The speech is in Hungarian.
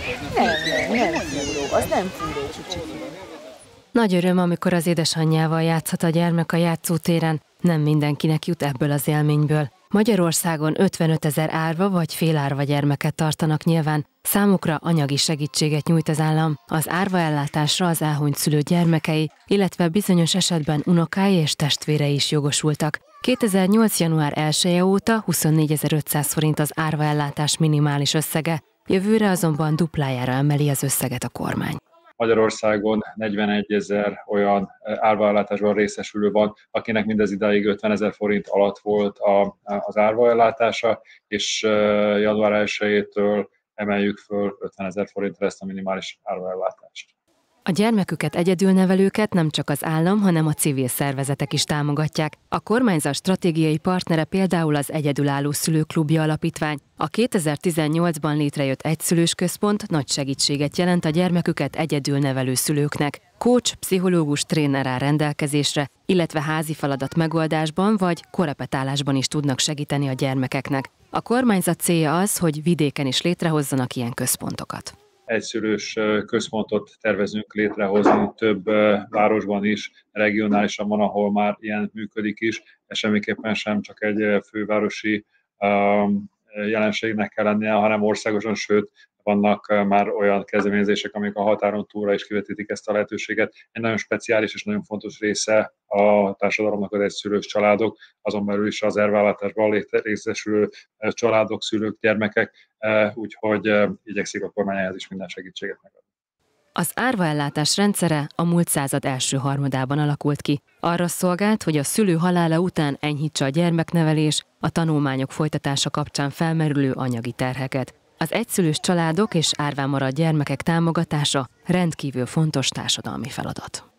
Nem fúró, az nem fúró, kicsit. Nagy öröm, amikor az édesanyjával játszhat a gyermek a játszótéren, nem mindenkinek jut ebből az élményből. Magyarországon 55 000 árva vagy félárva gyermeket tartanak nyilván, számukra anyagi segítséget nyújt az állam. Az árvaellátásra az elhunyt szülő gyermekei, illetve bizonyos esetben unokái és testvérei is jogosultak. 2008. január 1-e óta 24 500 forint az árvaellátás minimális összege, jövőre azonban duplájára emeli az összeget a kormány. Magyarországon 41 000 olyan árvaellátásban részesülő van, akinek mindez idáig 50 000 forint alatt volt az árvaellátása, és január 1-től emeljük föl 50 000 forintra ezt a minimális árvaellátást. A gyermeküket egyedülnevelőket nem csak az állam, hanem a civil szervezetek is támogatják. A kormányzat stratégiai partnere például az Egyedülálló Szülőklubja Alapítvány. A 2018-ban létrejött egyszülős központ nagy segítséget jelent a gyermeküket egyedülnevelő szülőknek. Coach, pszichológus, tréner áll rendelkezésre, illetve házi feladat megoldásban vagy korepetálásban is tudnak segíteni a gyermekeknek. A kormányzat célja az, hogy vidéken is létrehozzanak ilyen központokat. Egyszülős központot tervezünk létrehozni több városban is, regionálisan van, ahol már ilyen működik is, de semmiképpen sem csak egy fővárosi jelenségnek kell lennie, hanem országosan, sőt, vannak már olyan kezdeményezések, amik a határon túlra is kivetítik ezt a lehetőséget. Egy nagyon speciális és nagyon fontos része a társadalomnak az egyszülős családok, azon belül is az árvaellátásban részesülő családok, szülők, gyermekek, úgyhogy igyekszik a kormány ehhez is minden segítséget megadni. Az árvaellátás rendszere a múlt század első harmadában alakult ki. Arra szolgált, hogy a szülő halála után enyhítse a gyermeknevelés, a tanulmányok folytatása kapcsán felmerülő anyagi terheket. Az egyszülős családok és árván maradt gyermekek támogatása rendkívül fontos társadalmi feladat.